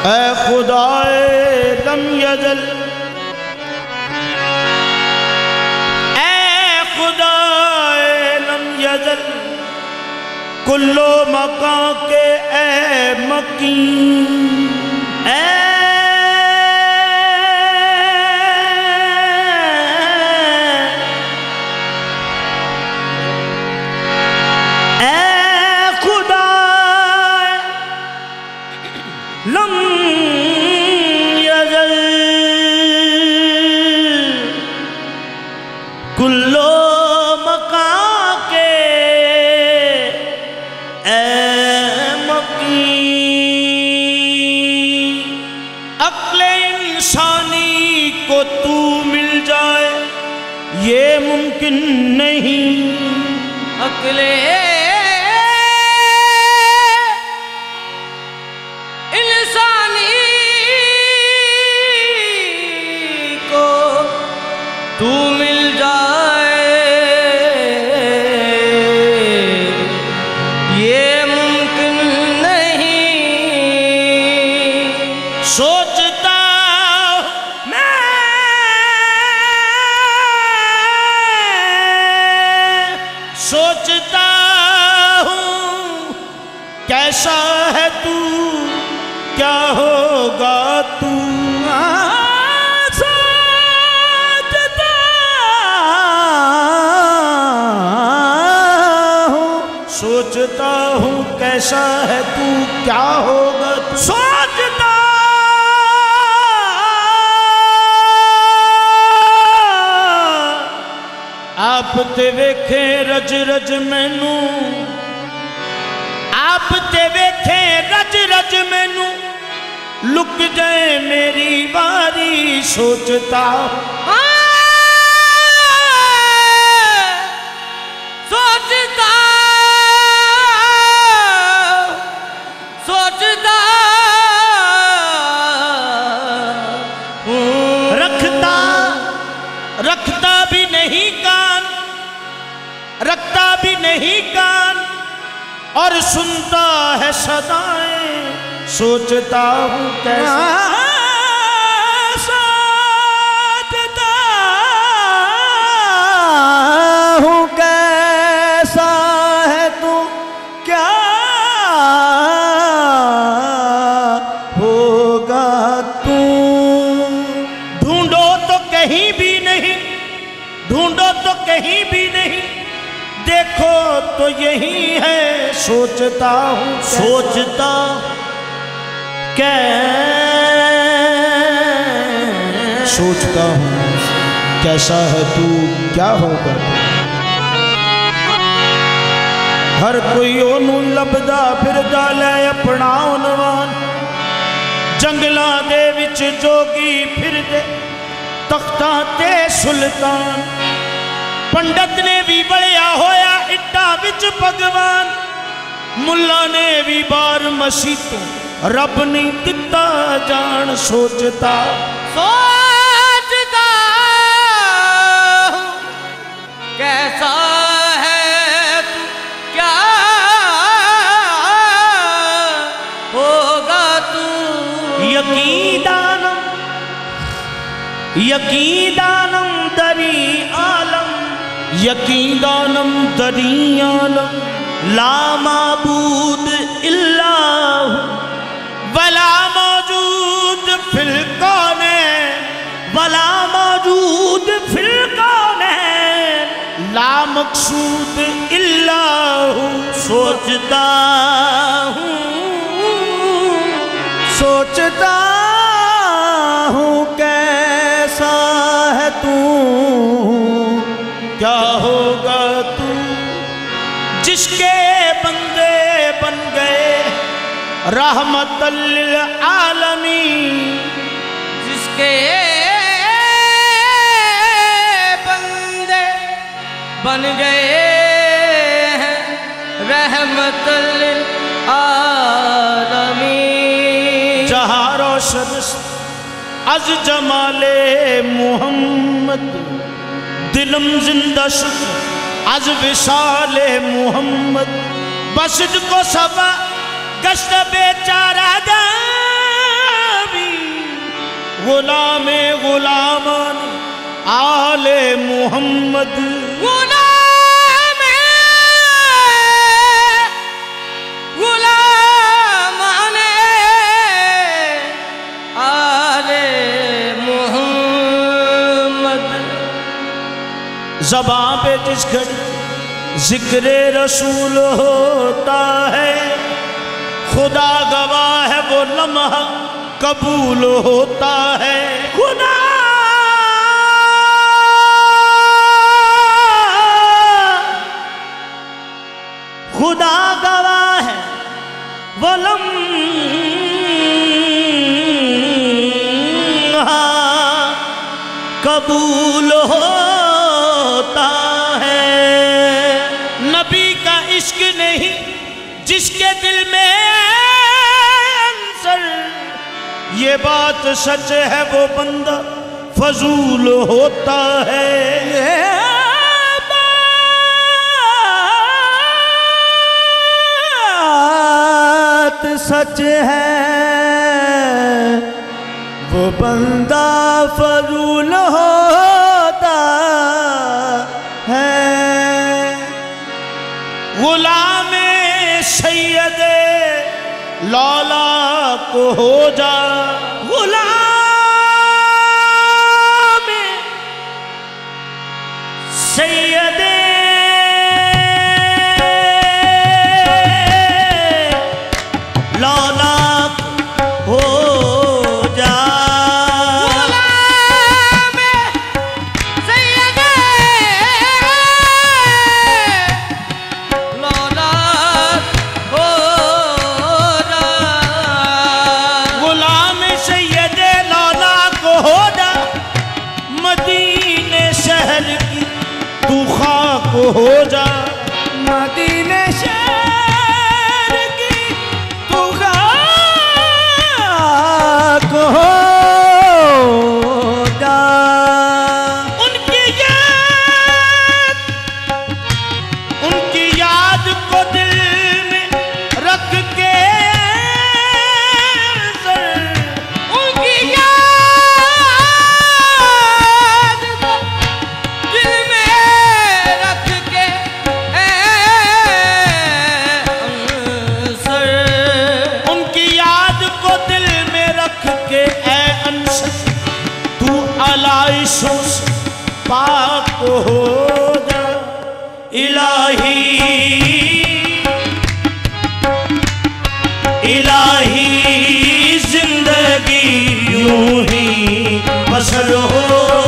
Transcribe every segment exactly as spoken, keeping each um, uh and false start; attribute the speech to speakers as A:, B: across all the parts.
A: ऐ खुदाए lump यजल, ऐ खुदाए lump यजल, कुल्लो मका के ऐ मकी, ऐ lump यजल कुल्लो मका के ऐ मकी। अक्ले इंसानी को तू मिल जाए ये मुमकिन नहीं, अक्ले तू मिल जाए ये मुमकिन नहीं। सोचता मैं सोचता हूँ कैसा है तू, क्या होगा तू, सोचता हूँ कैसा है तू, क्या होगा तू, सोचता आप ते वेखे रज रज मैनू, आप ते वेखे रज रज मैनू, लुक जाए मेरी बारी। सोचता सोचता सोचता रखता रखता भी नहीं कान, रखता भी नहीं कान, और सुनता है सदाएं। सोचता हूँ कैसा सोचता हूँ कैसा है तू, क्या होगा तू। ढूंढो तो कहीं भी नहीं, ढूंढो तो कहीं भी नहीं, देखो तो यही है। सोचता हूँ सोचता कै सोचता हूँ कैसा है तू, क्या होगा तू। हर कोई ओनू लभदा फिरदा लै अपना उनवान, जंगलां दे विच जोगी फिरदे तख्तां ते सुल्तान। पंडित ने भी बलिया होया इट्टा विच भगवान, मुल्ला ने भी बार मसीतों रब नहीं दिता जान। सोचता सोचता कैसा है तू, क्या होगा तू। यकीदानम यकीदानम दरी आलम, यकीदानम दरी आलम, ला माबूद इल्लाहु वला मौजूद फिल कौनैन, वला मौजूद फिल कौनैन, ला मकसूद इल्लाहु। सोचता हूँ सोचता हूँ कैसा है तू, क्या होगा तू। जिसके बंदे बन गए रहमतल लिल आलमीन, जिसके बंदे बन गए हैं रहमतल लिल आलमीन। जहाँ रोशन अज जमाले मुहम्मद, दिलम जिंदा शुद अज विशाले मुहम्मद। बसद को सबा गश्त बेचारा जान, गुलामे गुलामान आले मोहम्मद,
B: गुलामे गुलामान आले मोहम्मद।
A: ज़बां पे जिस घड़ी जिक्र रसूल होता है, खुदा गवाह है वो लम्हा कबूल होता है। खुदा खुदा गवाह है वो लम्हा कबूल होता है। नबी का इश्क नहीं जिसके दिल में अंसर, ये बात सच है वो बंदा फजूल होता है। ये बात सच है वो बंदा फजूल होता है। गुलामे सैयदे लौला को हो जा, गुलामे सैयदे लौला हो जा।
B: गुलामे सैयदे लौला हो जा।
A: गुलाम सैयदे लौला को हो जा, मदीने शहर की तू खाक हो जा। मदीने शहर की तू खाक हो जा। उनकी याद उनकी याद को दिल में रख के,
B: उनकी याद को दिल में रख के अंसर,
A: उनकी याद को दिल में रख के ए अंसर, तू अलाइशों से पाक हो जा। इलाही इलाही जिंदगी यूं ही बसर हो।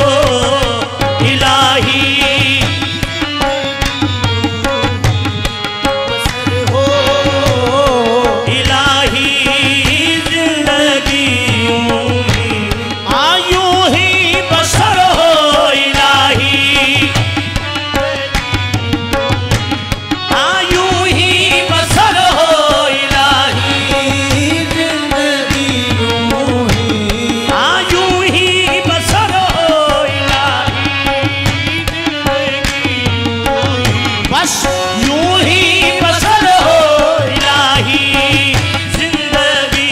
A: इलाही बसर हो। इलाही जिंदगी यूं ही आ यूं ही बसर हो। इलाही आ यूं ही बसर हो। इलाही जिंदगी यूं ही आ यूं ही बसर हो। इलाही जिंदगी बस यूं ही बसर हो। इलाही जिंदगी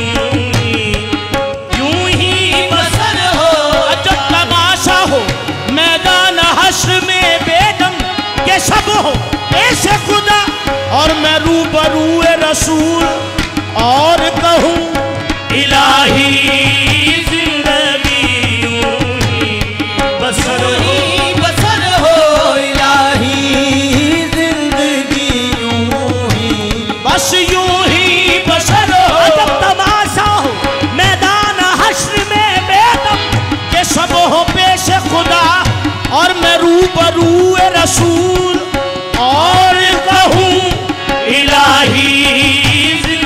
A: यूं ही बसर हो। अजब तमाशा हो मैदान हश्र में बेदम के सब हो ऐसे खुदा, और मैं रूबरू रसूल और कहूँ इलाही जिंदगी यूं ही बसर हो।
B: बसर हो।
A: इलाही जिंदगी यूं ही बस यूं ही बसर हो। अजब तमाशा हो मैदान हश्र में बेदम के सब हो पेश खुदा, और मैं रूबरू रसूल और कहूँ इलाही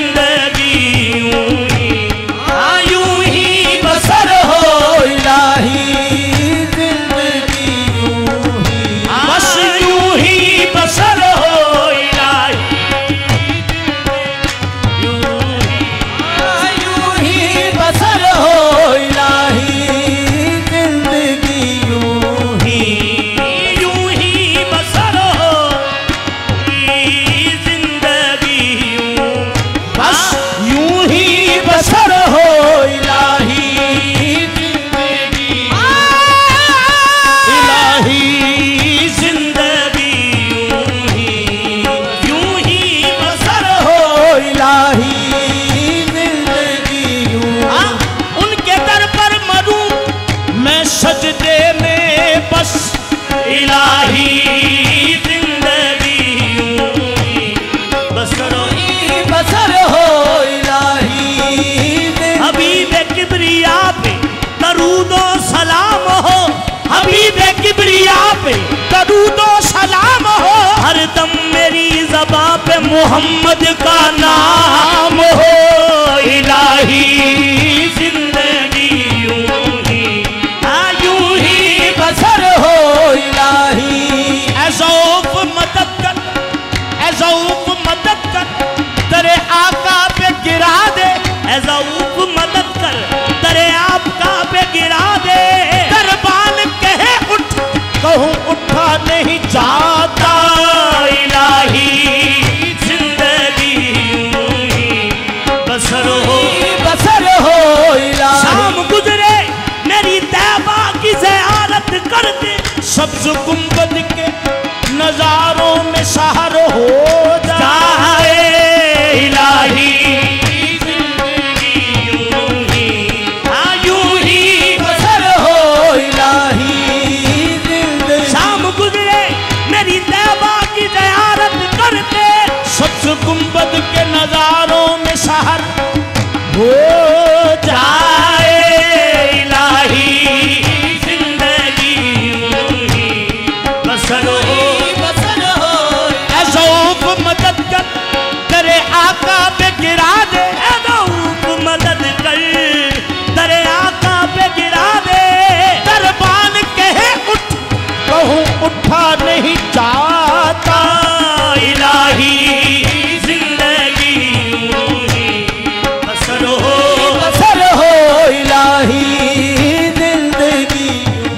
A: मोहम्मद का नाम हो इलाही, जिंदगी यूं ही हाँ यूं ही
B: बसर हो इलाही।
A: ऐ ज़ौफ़ मदद कर, ऐ ज़ौफ़ मदद कर, तेरे आका पे गिरा दे, ऐ ज़ौफ़ मदद कर, तेरे आका पे गिरा दे। दरबान कहे उठ, कहूँ उठा नहीं जाता इलाही, जिंदगी यूं ही बसर हो
B: बसर हो इलाही।
A: शाम गुजरे मेरी तैबा की ज़ियारत कर दे, सब्ज़ गुंबद के नजारों में शहर हो जाए इलाही, जिंदगी यूं ही हाँ यूं ही
B: बसर हो इलाही जिंदगी।
A: शाम गुजरे मेरी तैबा की ज़ियारत कर दे, सब्ज़ गुंबद के नजारों में शहर हो जाए इलाही, जिंदगी यूं ही बसर हो
B: बसर हो
A: ऐ ज़ौफ़ मदद कर, तेरे आका पे गिरा दे, ऐ ज़ौफ़ मदद कर, तेरे आका पे गिरा दे। दरबान कहे उठ, कहूँ उठा नहीं जाता इलाही, जिंदगी यूं ही बसर हो
B: बसर हो इलाही जिंदगी।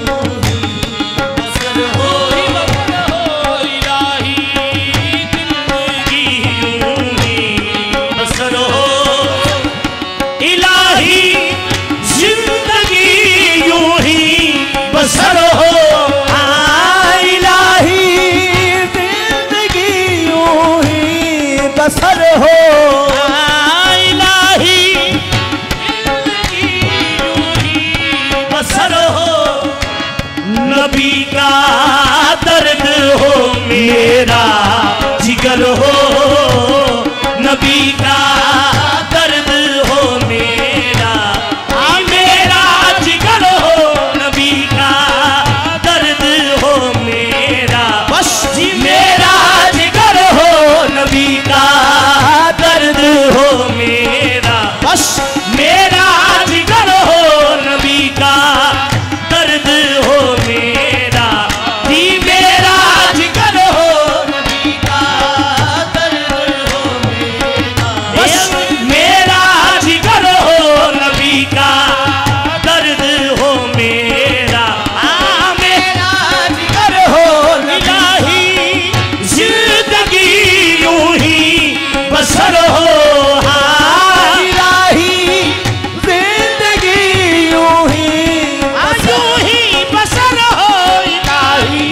A: बसर हो बसर हो इलाही, जिंदगी यूं ही बसर हो इलाही, जिंदगी यूं ही बसर हो हाँ इलाही,
B: जिंदगी यूं ही बसर हो
A: हाँ इलाही, जिंदगी यूं ही बसर हो। नबी का दर्द हो मेरा जिगर हो, नबी का दर्द हो मेरा हाँ मेरा जिगर हो, नबी का दर्द हो मेरा बस जी मेरा जिगर हो, नबी का दर्द हो मेरा बस मेरा जिगर हो, नबी का दर्द हो मेरा जी मेरा जिगर हो, नबी का दर्द हो मेरा बस मेरा जिगर हो, नबी का दर्द हो मेरा हाँ मेरा जिगर हो इलाही, जिंदगी यूं ही बसर हो हाँ
B: इलाही जिंदगी यूं ही
A: हाँ यूं ही बसर हो इलाही,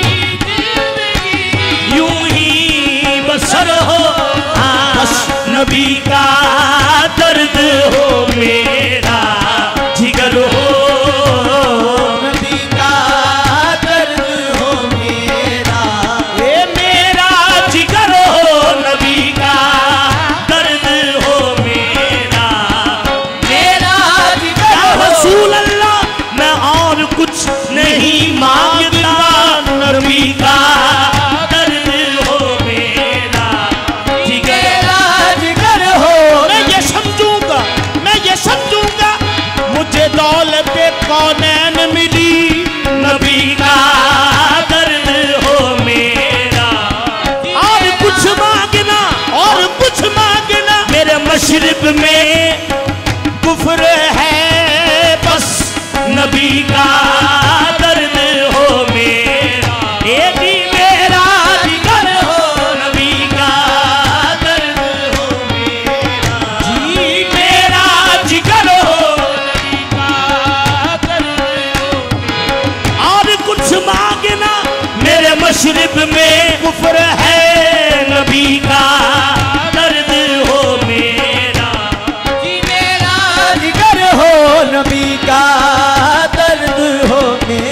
A: जिंदगी यूं ही बसर हो हाँ बस नबी का दर्द हो मेरा जिगर हो,
B: नबी का दर्द हो मेरा।
A: ये मेरा जिगर हो, नबी का दर्द हो मेरा
B: मेरा जिगर
A: या
B: हो
A: रसूल अल्लाह मैं और कुछ नहीं मांगता, नबी का दर्द हो मेरा जिगर
B: मेरा जिगर हो
A: मैं ये समझूंगा, मैं ये समझूंगा मुझे दौलत कौनैन मिली, नबी का दर्द हो मेरा और कुछ मांगना और कुछ मांगना मेरे मशरिब में कुफ्र है बस, नबी का दर्द हो मेरा ये भी मेरा जिगर हो, नबी का दर्द हो मेरा जी मेरा जिगर हो, नबी का दर्द हो और कुछ मांगना मेरे मशरिब में कुफ्र है, नबी का दर्द हो मेरा
B: जी मेरा जिगर हो, नबी का दर्द हो मेरा।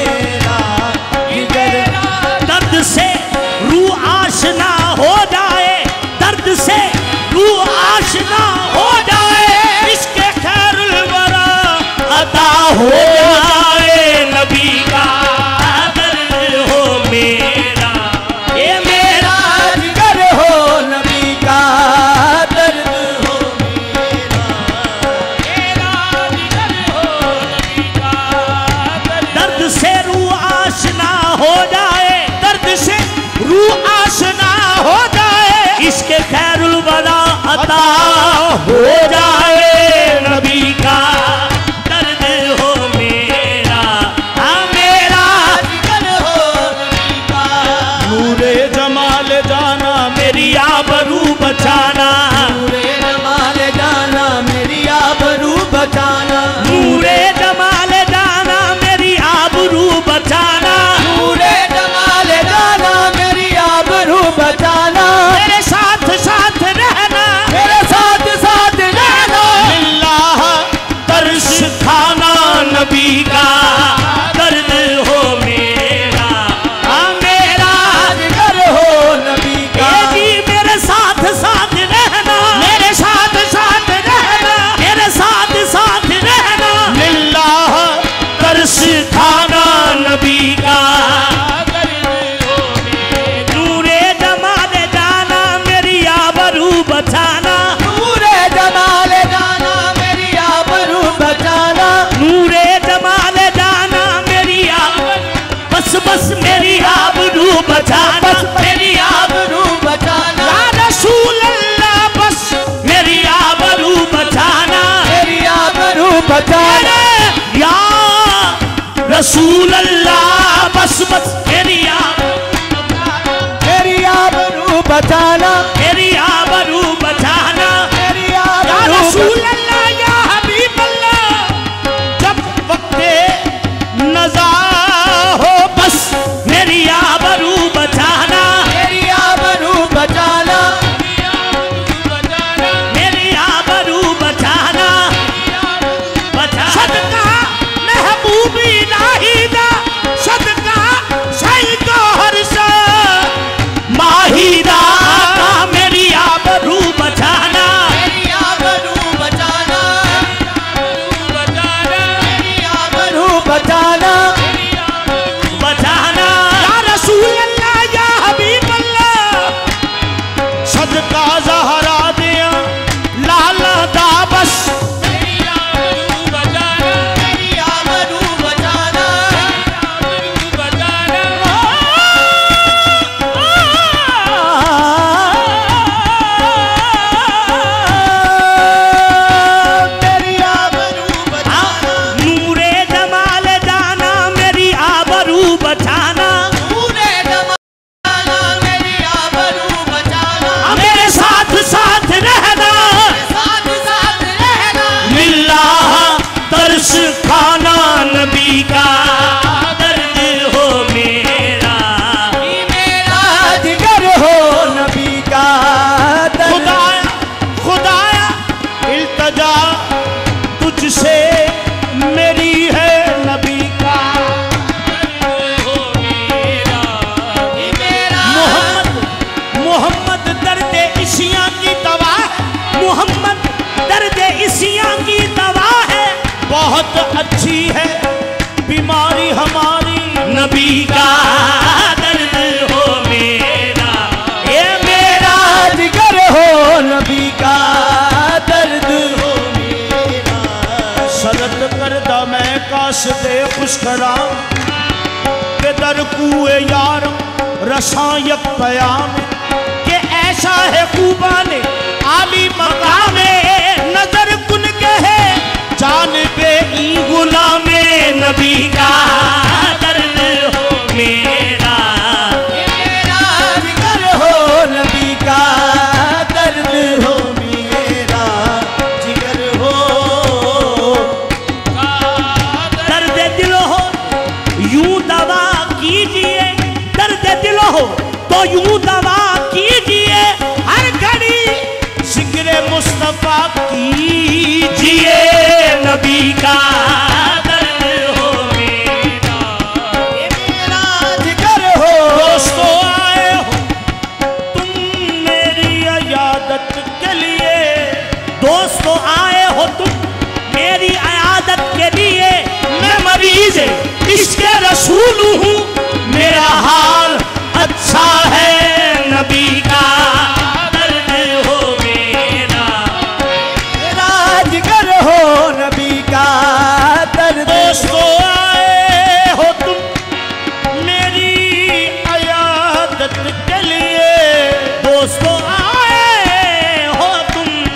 A: पता हो जाए नबी का दर्द हो मेरा, हाँ मेरा
B: जिगर हो नबी का।
A: नूरे जमाल जाना मेरी आबरू बचाना,
B: नूरे जमाल जाना मेरी आबरू बचाना,
A: नूरे जमाल जाना मेरी आबरू बचाना,
B: नूरे जमाल जाना मेरी आबरू बचाना।
A: मेरे साथ साथ रहना,
B: मेरे साथ साथ रहना,
A: अल्लाह तरस खाना नबी का दर्द हो मेरा, हाँ मेरा
B: जिगर हो नबी का।
A: ये जी मेरे साथ साथ रहना, मेरे साथ साथ रहना, मेरे साथ साथ रहना, अल्लाह तरस खाना नबी का नूरे जमाल जाना मेरी आबरू बचाना,
B: नूरे जमाल जाना मेरी आबरू बचाना,
A: नूरे जमाल जाना मेरी आबरू, बस बस मेरी आबरू बचाना, मेरी
B: आबरू बचाना,
A: या रसूल अल्लाह बस मेरी आबरू बचाना,
B: मेरी आबरू बचाना,
A: या रसूल अल्लाह बस बस मेरी आबरू,
B: मेरी आबरू बचाना,
A: मेरी आबरू बचाना,
B: मेरी
A: या
B: आबरू
A: रसूल अल्लाह या हबीब अल्लाह, जब वक्ते नज़ा हो बस मेरी आबरू बचाना,
B: मेरी आबरू बचाना,
A: मेरी आबरू बचाना, बचा सदका महबूबी नाहिदा, सदका सही को हर सा माहिदा आका मेरी आबरू बचाना,
B: मेरी आबरू बचाना, मेरी आबरू बचाना,
A: बचाना, या रसूल अल्लाह या हबीब अल्लाह, सदका ज़हरा दिया लाला दा बस
B: मेरी आबरू बचाना, मेरी आबरू बचाना,
A: नूरे जमाल जाना मेरी आबरू बचाना,
B: नूरे जमाना मेरी आबरू बचाना,
A: मेरे साथ साथ रहना,
B: साथ साथ रहना,
A: मिल्लाह तरस खाना नबी का दर्द हो मेरा,
B: मेरा जिगर हो नबी का दर्द।
A: खुदाया खुदाया इल्तजा तुझसे मेरी है नबी का
B: मेरा
A: मोहम्मद मोहम्मद दर्द इसियां की दवा है, मोहम्मद दर्द इसियां की दवा है, बहुत अच्छी है बीमारी हमारी नबी का दर्द हो मेरा, ये मेरा
B: जिगर हो नबी का दर्द हो मेरा।
A: सरद करदा मैं काश दे खुशखरा बेदर कुए यार रसायक पयाम के ऐसा है खूबा ने आली मकामे नजर कुन के है जान बे ई गुलामे नबी का दर्द हो मेरा,
B: मेरा जिगर हो नबी का दर्द हो मेरा, जिगर हो
A: दर्द दिल हो यूं दवा कीजिए, दर्द दिल हो तो यूं दवा कीजिए, हर घड़ी जिक्र मुस्तफा कीजिए, नबी का दर्द हो मेरा,
B: मेरा जिगर हो
A: दोस्तों आए हो तुम मेरी अयादत के लिए, दोस्तों आए हो तुम मेरी अयादत के लिए, मैं मरीज इश्क़ रसूल हूँ, मेरा हाल अच्छा है नबी का दर्द हो मेरा,
B: मेरा जिगर हो नबी का दर्द।
A: दोस्तों आए हो तुम मेरी अयादत के लिए, दोस्तों आए हो तुम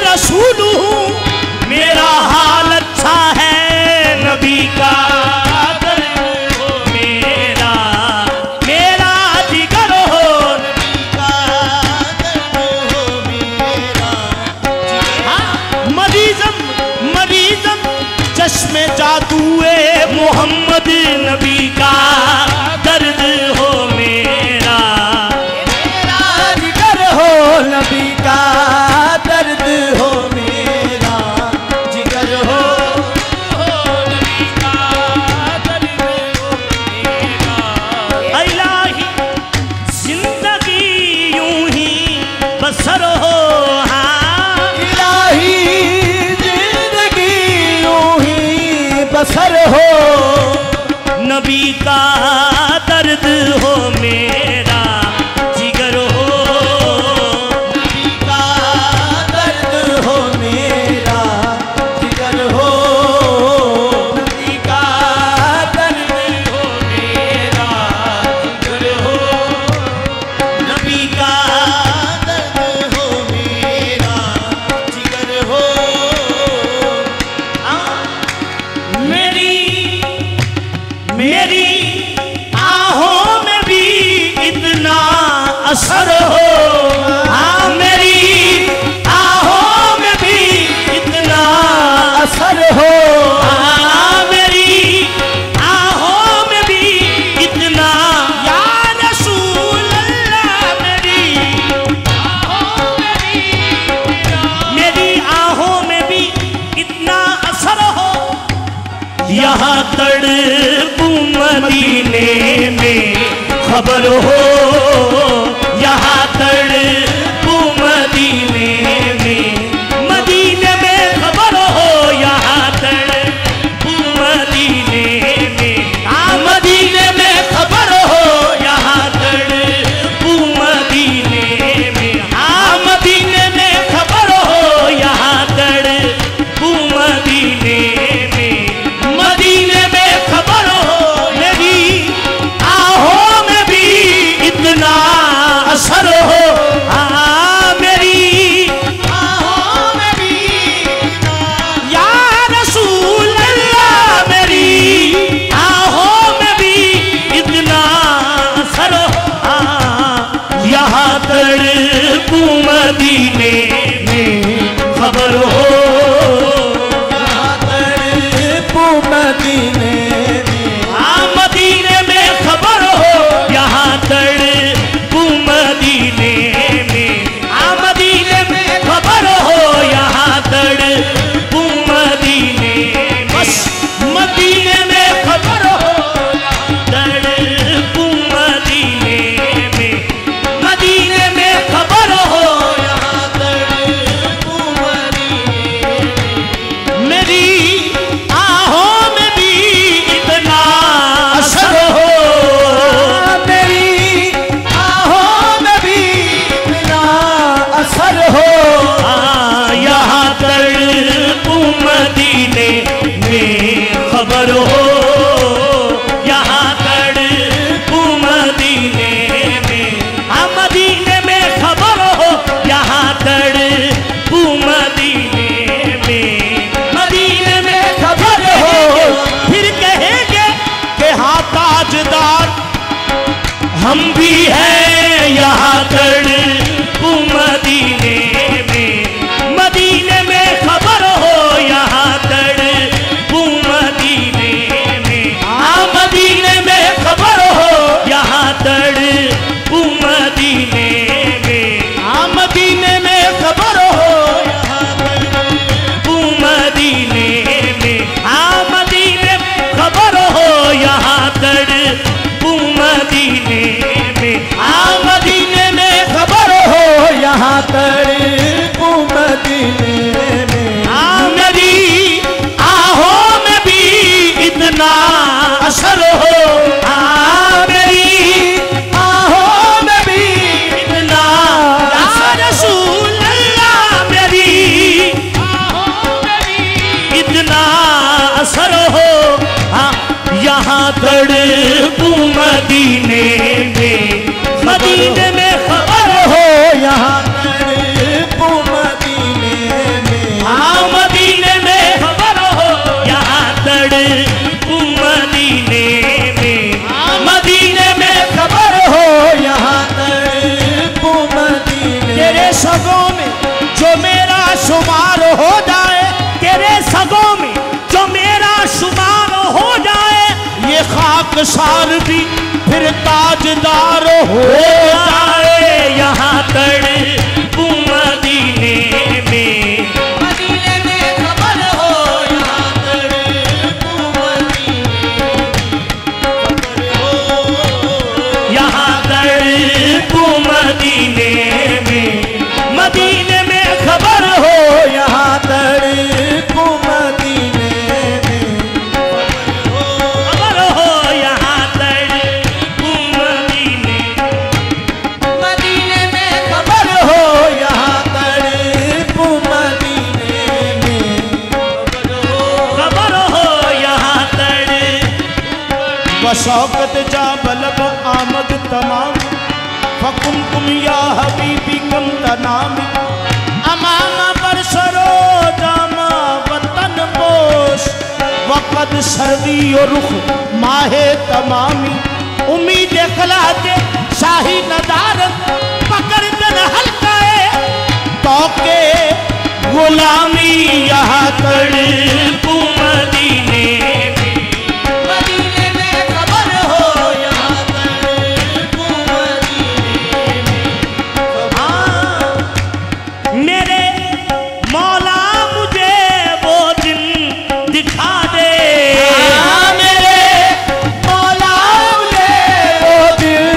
A: रसूल हूँ, मेरा हाल अच्छा है नबी का दर्द हो मेरा, मेरा जिगर हो नबी का दर्द हो मेरा। हाँ, मरीजम मरीजम चश्मे जादुए मोहम्मद नबी का दर्द हो मेरा,
B: मेरा जिगर हो नबी का दर्द हो मेरा, जिगर हो
A: नबी का दर्द हो मेरा। इलाही जिंदगी यूं ही बसर हो, हाँ
B: इलाही जिंदगी यूं ही बसर हो,
A: नबी का दर्द हो मेरा, जिगर हो
B: नबी का दर्द हो मेरा, जिगर हो नबी का दर्द हो मेरा, जिगर हो
A: नबी का दर्द हो मेरा, जिगर हो। आ, मेरी मेरी आहों में भी इतना असर हो, हाँ मेरी आहों में भी इतना
B: असर हो,
A: हाँ मेरी आहों में भी इतना, या रसूल अल्लाह मेरी आहों में भी इतना, मेरी आहों में भी इतना असर हो, यहाँ तड़पूं मदीने में खबर हो, यहाँ तड़पूं मदीने में, मदीने में खबर हो, यहाँ तड़पूं मदीने में, हाँ मदीने में खबर हो, यहाँ तड़पूं मदीने में, हाँ मदीने में खबर हो, यहाँ तड़पूं मदीने में, मदीने में खबर हो, मेरी आहों में भी इतना असर हो, हाँ मेरी आहों में भी इतना, या रसूल अल्लाह मेरी आहों में भी इतना असर हो, हाँ यहाँ तड़पूं मदीने में खबर हो,
B: मदीने में,
A: हाँ मदीने में खबर हो, यहाँ तड़पूं मदीने में, हाँ मदीने में खबर हो, यहाँ तड़पूं मदीने में, बस मदीने में खबर हो, तड़पूं मदीने में, मदीने में खबर हो, यहाँ तड़पूं शुमार हो जाए,
B: तेरे सगों में जो मेरा शुमार हो जाए,
A: ये खाक सार भी फिर ताजदार हो जाए।
B: यहाँ तड़पूं मदीने में,
C: मदीने में खबर हो, यहाँ तड़पूं मदीने में खबर हो,
B: यहाँ तड़पूं मदीने में, मदीने में खबर हो,
A: यहाँ तड़पूं मदीने में
B: खबर हो, यहाँ तड़पूं मदीने,
C: मदीने में
A: खबर हो, यहाँ तड़पूं मदीने में
B: खबर हो, यहाँ तड़
A: बशौकत जा बलब आमद तमाम, फकुम कुम या हबीबी कम तनाम, अमामा पर सरो जामा वतन पोश, वक़द सर्दी और रुख माहे तमामी, उम्मीद खलाते शाही नदारत पकड़ दन हल्काए, तो के गुलामी यहाँ
B: तड़पूं मदीने में,
C: मदीने में खबर हो, यहाँ तड़पूं मदीने में
A: हाँ
B: मेरे मौला मुझे वो दिन दिखा दे,
A: हाँ, मेरे मौला मुझे वो दिन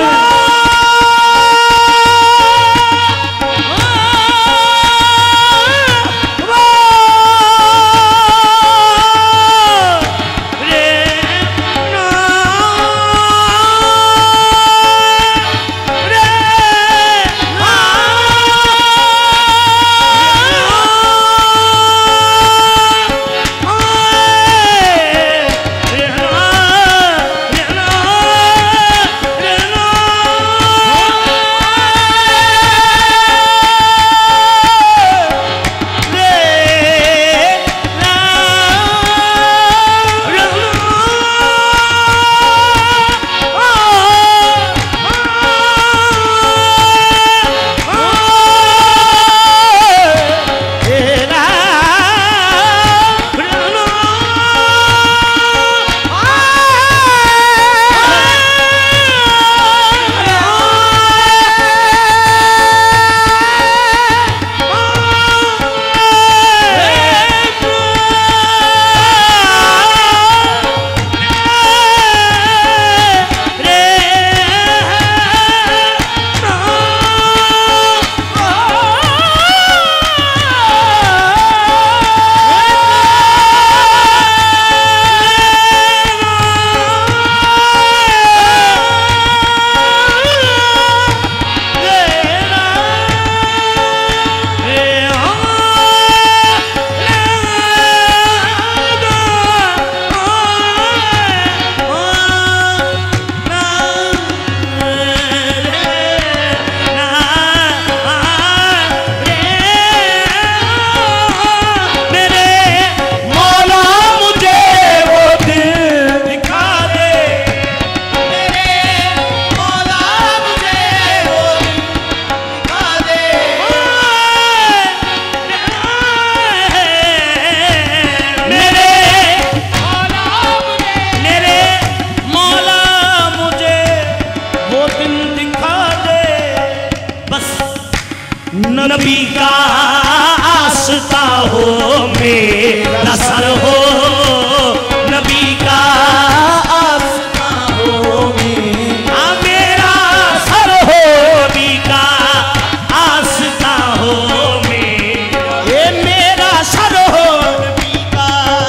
B: नबी का आस्था हो मेरा सर हो, नबी का
A: आस्था हो मेरा
B: आ मेरा सर हो, नबी का आस्था हो मेरा,
A: ये मेरा सर हो नबी का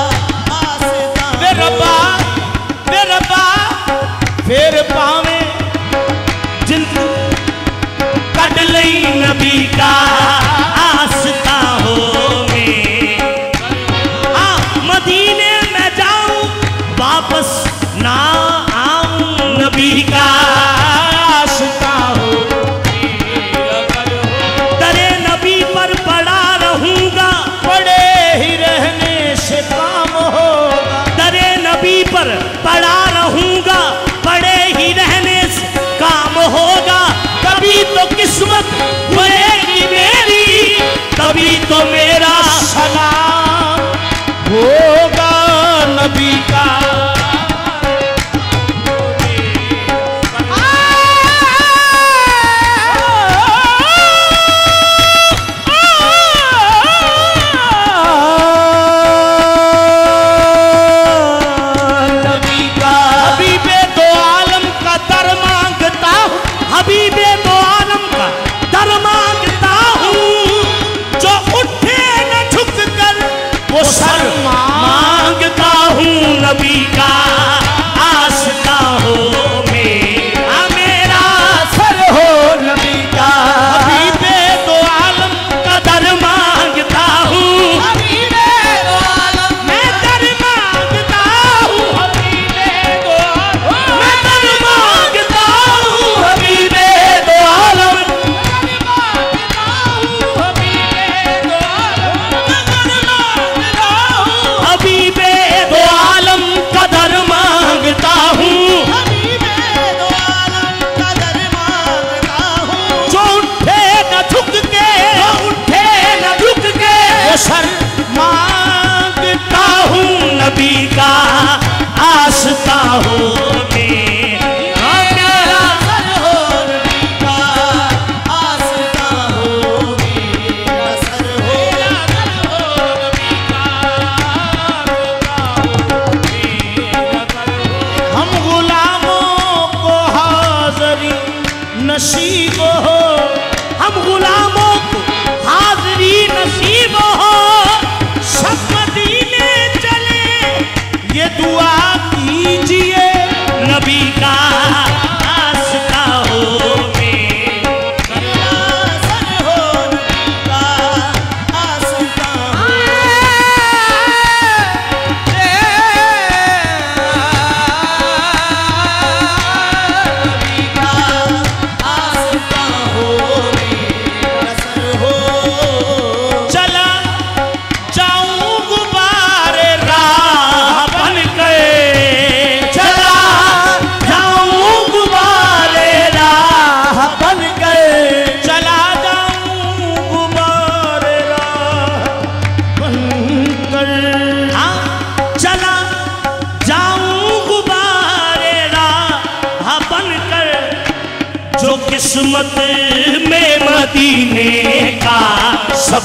A: आस्था वे रब्बा वे रब्बा फिर पावे
B: जिन कट लई नबी का आस्था हो मेरा। हाँ, मदीने में जाऊं वापस ना आऊं, नबी का
A: आस्था हो
B: दरे नबी पर पड़ा रहूंगा,
A: पड़े ही रहने से काम होगा,
B: दरे नबी पर पड़ा रहूंगा, पड़े ही रहने से काम होगा। तभी तो किस्मत बनेगी मेरी, तभी तो मेरा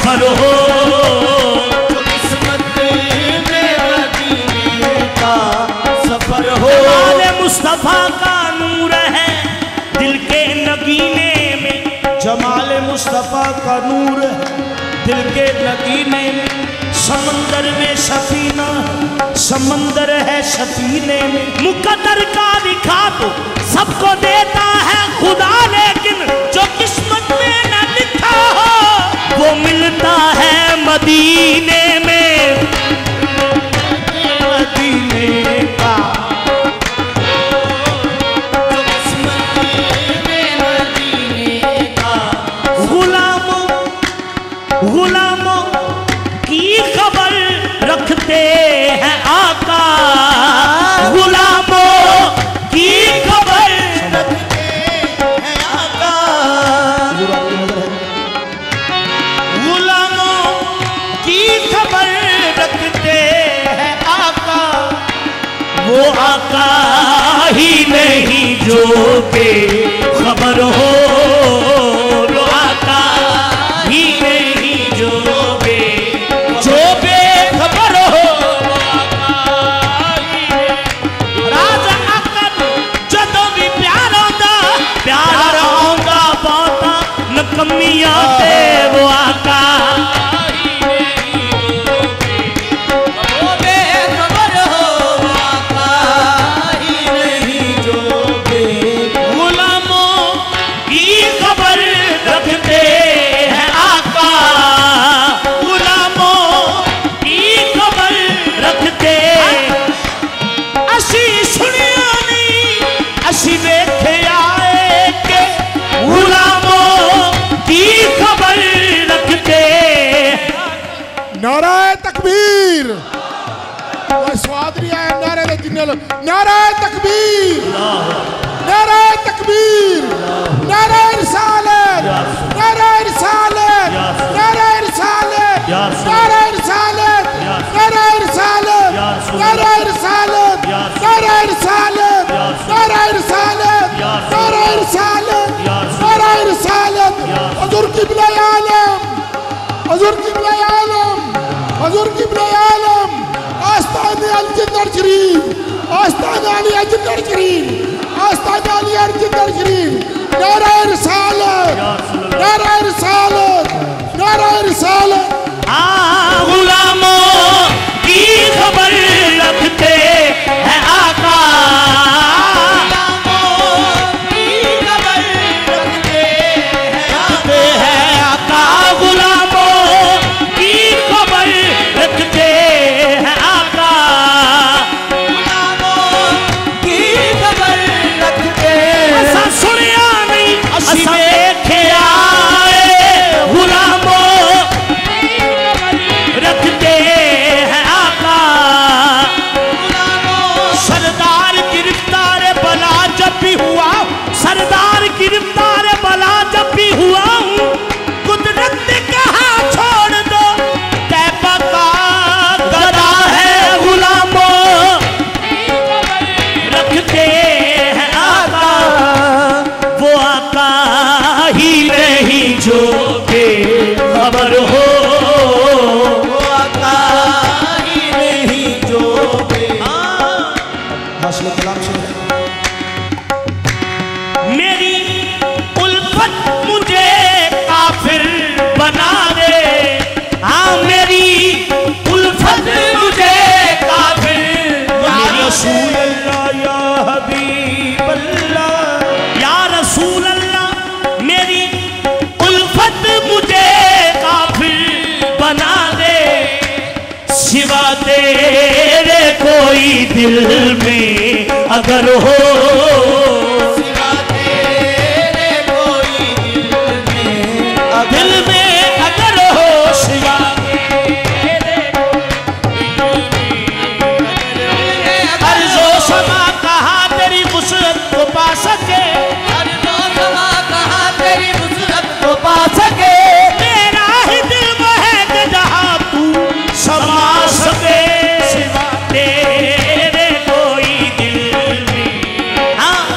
B: सफर हो,
C: जो किस्मत में मदीने का सफर हो।
B: जमाले मुस्तफा का नूर है दिल के नगीने में,
A: जमाल मुस्तफ़ा का नूर है दिल के नगीने में। समंदर में सफीना, समंदर है सफीने में।
B: मुकद्दर का लिखा तो सबको देता है खुदा, लेकिन जो किस्मत में न लिखा हो वो मिलता है मदीने में।
A: मदीने का
C: जो किस्मत में मदीने का
B: गुलामों गुलामों की खबर रखते हैं आका, गुलामों की खबर
C: रखते हैं आका।
A: गुलामों की खबर रखते हैं आका,
B: वो आका ही नहीं जो के खबर हो, वो आका ही नहीं जो के
A: जो बेखबर हो।
B: राज आकर ਜਦੋਂ ਵੀ ਪਿਆਰ ਆਉਂਦਾ, ਪਿਆਰ ਆਉਂਦਾ ਬਹੁਤਾ ਨਕਮੀਆਂ ਤੇ वो आका
C: वो बेखबर हो आका ही नहीं जो बे।
B: गुलामों की खबर रखते हैं आका, गुलामों की खबर रखते।
A: असी सुनिया नहीं असी वेख्या है कि
B: गुलामों की खबर रखते।
D: नारा तकबीर, कोई स्वाद नहीं आया नारे दे जिन्ने लोग। नारा तकबीर, नारा तकबीर, नारा रिसालत, नारा रिसालत, नारा रिसालत, नारा रिसालत, नारा रिसालत, नारा रिसालत, नारा रिसालत, नारा रिसालत, नारा रिसालत, नारा रिसालत। हुजूर किबला आलम, हुजूर किबला आलम, हुजूर किबला आलम, आस्ताने अल जिंदर शरीफ, आस्ताने अली जिंदर शरीफ, आस्ताने अली जिंदर शरीफ। नारा रिसालत, नारा रिसालत, नारा रिसालत।
B: हाँ गुलामों की खबर रखते हैं आका, रखते हैं आका, गुलामों की खबर रखते हैं आका।
C: की खबर रखते
B: ऐसा सुनिया नहीं असा देखिया है, गुलामों रखते हैं आका।
A: सरदार गिरफ्तार बला जब भी हुआ,
B: सरदार गिरफ्तार बला जब भी हुआ हूँ,
A: कुदरत ने कहा छोड़ दो तैबा का
B: गदा है गुलामों रखते हैं आका, वो आका ही नहीं जो के खबर हो,
C: वो आका ही नहीं जो बे।
A: हौसले कलाम से
B: मेरी उल्फत मुझे काफिर बना दे। हाँ मेरी उल्फत मुझे काफिर
A: या
B: मेरी
A: रसूल अल्लाह या हबीब अल्लाह।
B: या रसूल अल्लाह मेरी उल्फत मुझे काफिर बना दे। सिवा तेरे कोई दिल में अगर हो,
C: सिवा तेरे कोई दिल में
B: दिल में अगर हो, सिवा तेरे
A: अर्जो समा कहा तेरी वुसअत को पा सके,
C: हर रोज समा कहा तेरी वुसअत को पा सके।
B: मेरा ही दिल वो है कि जहाँ तू
A: समा सके।
B: सिवा तेरे कोई दिल में। हाँ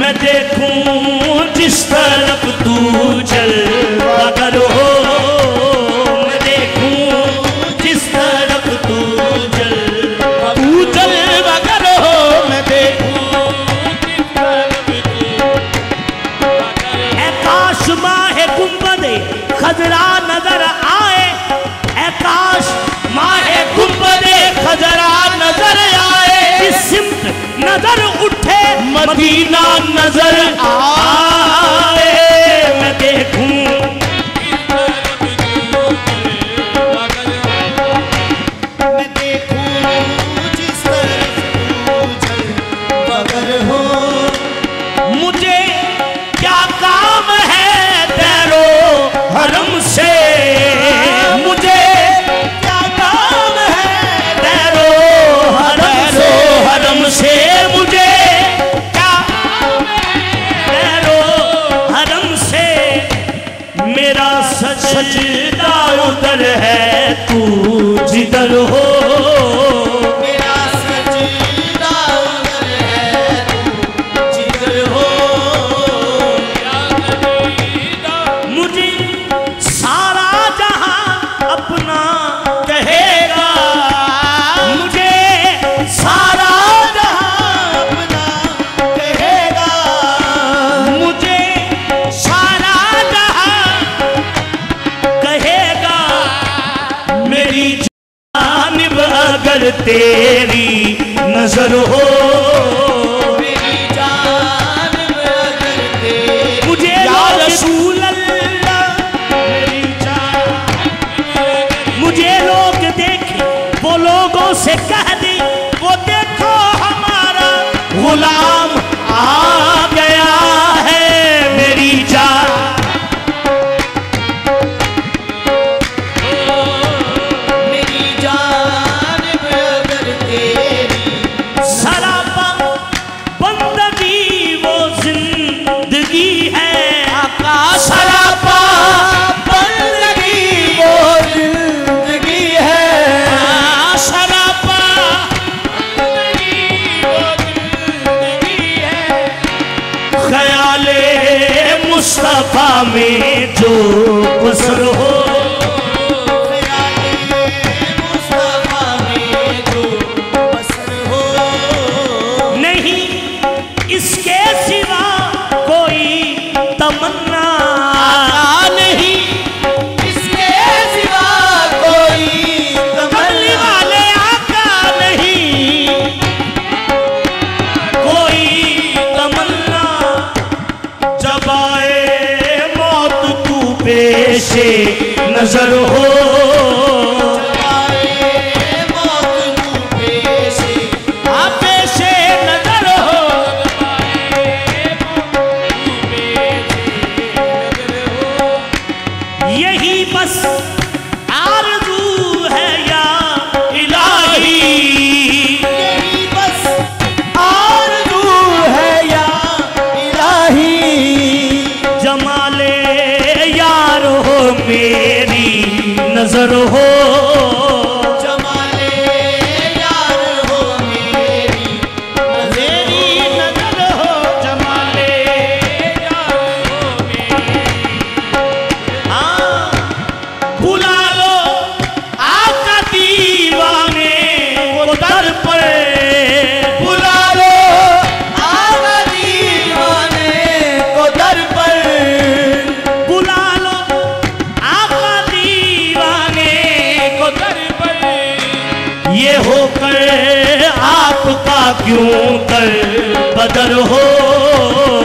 B: मैं देखूं जिस तरफ तू चल अगर हो, मैं देखूं जिस तरफ तू चल तू चल अगर हो, मैं देखूं जिस तरफ तू ऐ काश माहे गुंबदे खजरा नजर आए, ऐ काश माहे गुंबदे खजरा नजर आए, जिस सिमत नजर उठे मदीना नजर आए, मैं देखूं
A: मैं देखूं जिस तरफ तू चल अगर हो,
B: मुझे क्या काम है तेरो हरम से, मुझे क्या काम है तेरो हरम से, हरम से मुझे क्या काम है तेरो हरम से, मेरा सजदा उधर है तू जिधर हो,
A: मेरा सजदा उधर है तू जिधर हो,
B: मुझे सारा जहां अपना कहेगा, मुझे सारा
A: जहां अपना कहेगा,
B: मुझे सारा जहां कहेगा, मेरी जानिब अगर तेरी नजर हो,
A: मेरी जान अगर तेरी
B: मुझे या रसूल अल्लाह, मेरी जान मुझे लोग देखे वो लोगों से कह दे, वो देखो हमारा गुलाम आ गया है, मेरी जान
A: मेरी जान अगर तेरी
B: सरापा बंदगी वो जिंदगी है, आकाश सरापा
A: बंदगी वो जिंदगी है,
B: सरापा बंदगी वो जिंदगी है, ख्याले मुस्तफा में जो बसर हो,
A: ख्याले मुस्तफा में जो बसर हो,
B: नहीं इसके सिवा कोई तमन्ना नहीं,
A: इसके सिवा कोई
B: कमली
A: तमन्ना
B: वाले आका नहीं, कोई तमन्ना, जब आए मौत तू पेशे नजर हो,
A: आए मौत तू पेशे
B: आ पेशे नजर हो, यही बस आरज़ू है या इलाही,
A: यही बस आरज़ू है या इलाही,
B: जमाले यार हो मेरी नजर हो,
A: जमाले यार हो मेरी
B: मेरी नजर हो, जमाले यार हो मेरी, हाँ बुला लो आका दीवाने वो दर पर,
A: बुला लो आका दीवाने को दर पर,
B: बुला लो आका दीवाने को दर पर, ये होकर आपका क्यों कर बदर हो,